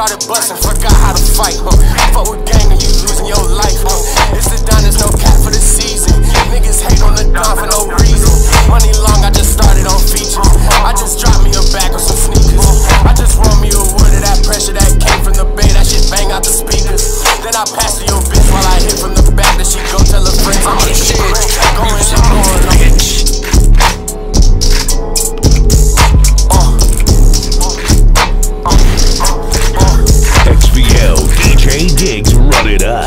Started busting, forgot how to fight, Fuck with gang and you losing your life, It's the Don, there's no cap for the season. Niggas hate on the Don for no reason. Money long, I just started on feature. I just dropped me a bag of some sneakers. I just run me a wood of that pressure that came from the bay. That shit bang out the speakers. Then I pass to your bitch while I hit from the back. That she go tell her friends I'm a shit. Going on. XVL DJ Diggs, run it up.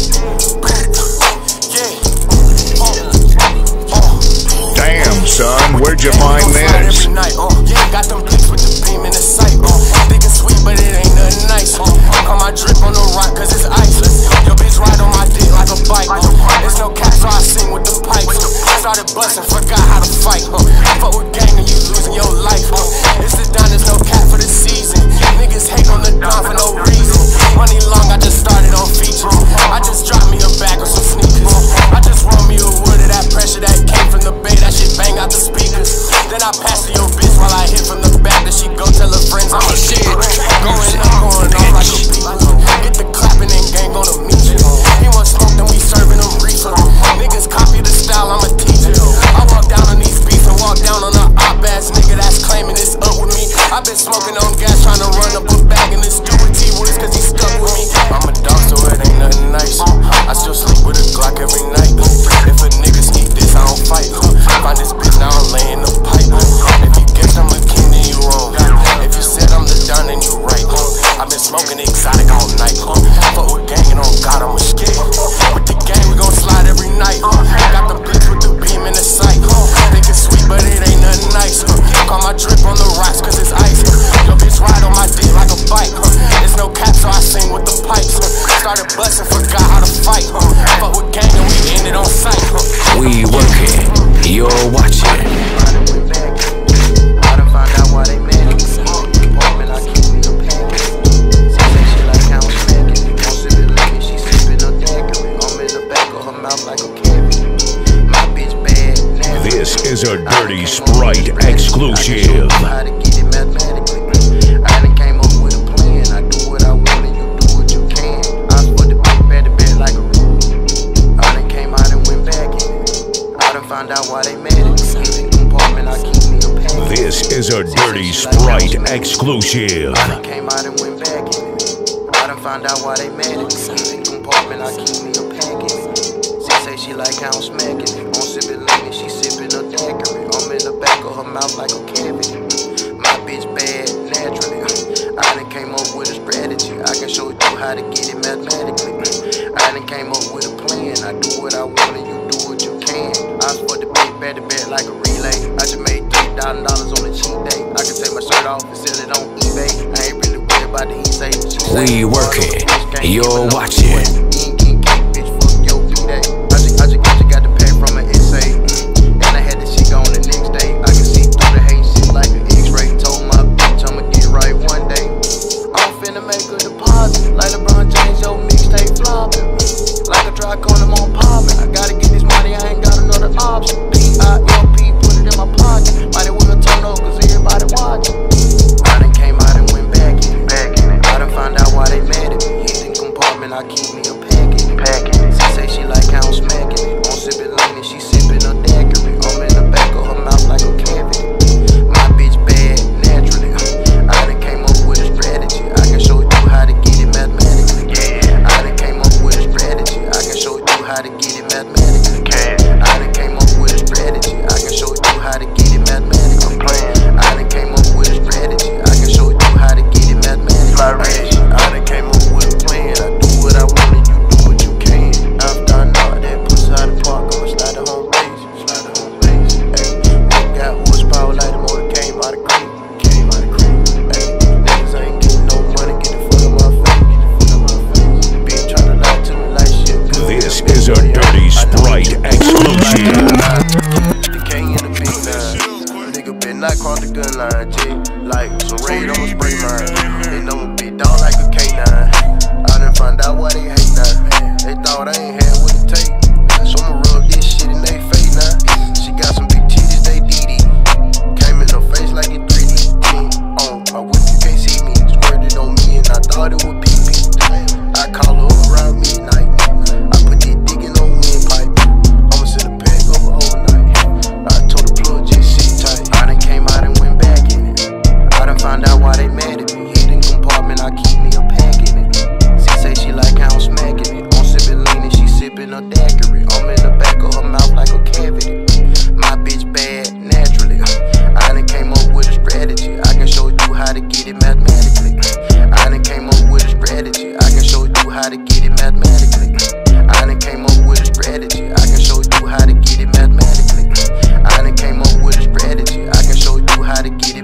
Damn, son, where'd you find this? Got them blicks with the beam in the sight. Thick and sweet, but it ain't nothing nice. Call my drip on the rock, cause it's ice. Your bitch ride on my dick like a bike. There's no cap, so I sing with the pipes. Started busting, forgot how to fight. Fuck with gang and you losing your life. It's the Don, there's no cap for the season. Niggas hate on the Don for no reason. Money long, I just started on features. I just dropped me a bag of some sneakers. I just run me a wood of that pressure that came from the bay. That shit bang out the speakers. Then I pass to your bitch while I hit from the back. That she go tell her friends I'm a shit. Going on like a beat. Get the clapping and gang gonna meet you. He want smoke, then we serving him reefer. Niggas copy the style, I'm a teacher. I walk down on these beats and walk down on the op-ass nigga that's claiming it's up with me. I've been smoking on gas, trying to run up a bag, and this stupid T-Woods cause he stuck with me. I'm a dog, so it ain't nothing nice. I still sleep with a Glock every night. If a nigga sneak this, I don't fight. Find this bitch, now I'm laying the pipe. If you guessed I'm the king, then you wrong. If you said I'm the Don, then you right. I've been smoking exotic all night. Fuck with gang and on God, I'm a skid. With the gang, we gon' slide every night. Got the bitch with the beam in the sight. Think it's sweet, but it ain't nothing nice. Call my drip on the rocks, cause it's ice. Your bitch ride on my dick like a bike. There's no cap, so I sing with the pipes. Started busting, forgot how to fight. Fuck with gang and we ended on sight. We working, you're watching. I done find out why they mad at me. Apartment, I keep me a package. She say she like how I'm smacking. Won't sip it licking, she sipping a daiquiri. I'm in the back of her mouth like a cavity. My bitch bad, nasty. This is a Dirty Sprite exclusive. How to get it mathematically. I done came up with a plan. I do what I want and you do what you can. I put the big bad to bed like a rule. I done came out and went back in it. I done found out why they mad at me. Compartment, I keep me a package. This is a Dirty Sprite exclusive. I done came out and went back in it. I done found out why they mad at me. Compartment, I keep me a package. She say she like how I'm smacking it. On sipping lean, she sipping a daiquiri. I'm in the back of her mouth like a cavity. My bitch bad naturally. I done came up with a strategy. I can show you how to get it mathematically. I done came up with a plan. I do what I want and you do what you can. I was for the big bad to bed like a relay. I just made $3,000 on a cheap day. I can take my shirt off and sell it on eBay. I ain't really worried about the he-say. We working, you're watching. Bitch, fuck your B-day. I just got the pay from an essay. And I had the shit on the next day. I can see through the hate shit like an X-ray. Told my bitch I'ma get right one day. I'm finna make a deposit. Like LeBron James, your mixtape flopping. Like a dry corner, I'm popping. I gotta get this money, I ain't got another option. P-I-M-P, put it in my pocket. Might as well turn up, cause everybody watching. I done came out and went back in it. I done found out why they mad at me. Hit the compartment, I keep me a pack.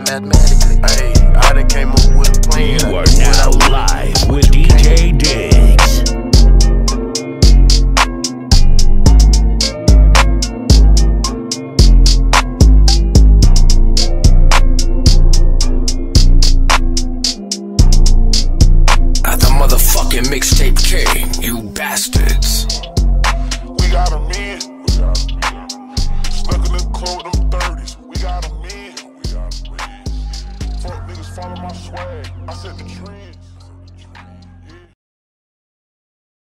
mathematically. Hey, I done came up with a plan. You are now live with DJ Diggs. At the motherfucking mixtape king, you bastard.